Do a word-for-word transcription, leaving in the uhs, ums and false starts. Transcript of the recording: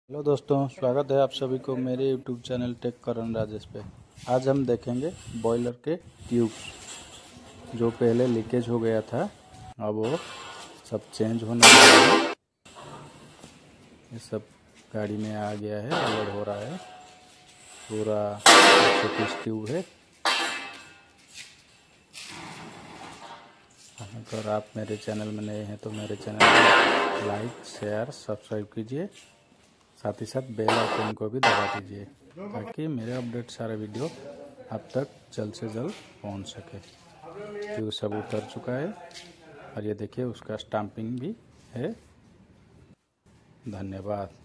Hello दोस्तों, स्वागत है आप सभी को मेरे YouTube channel tech Karan Rajesh पे। आज हम देखेंगे बॉयलर के ट्यूब्स जो पहले लीकेज हो गया था, अब वो सब चेंज होने लगा है। ये सब गाड़ी में आ गया है, लोड हो रहा है। पूरा छोटी ट्यूब है। अगर आप मेरे चैनल में नए हैं तो मेरे चैनल को लाइक शेयर सब्सक्राइब कीजिए, साथ ही साथ बेल आइकन को भी दबा दीजिए ताकि मेरे अपडेट सारे वीडियो आप तक जल्द से जल्द पहुंच सके। ट्यूब सब उतर चुका है और ये देखिए उसका स्टाम्पिंग भी है। धन्यवाद।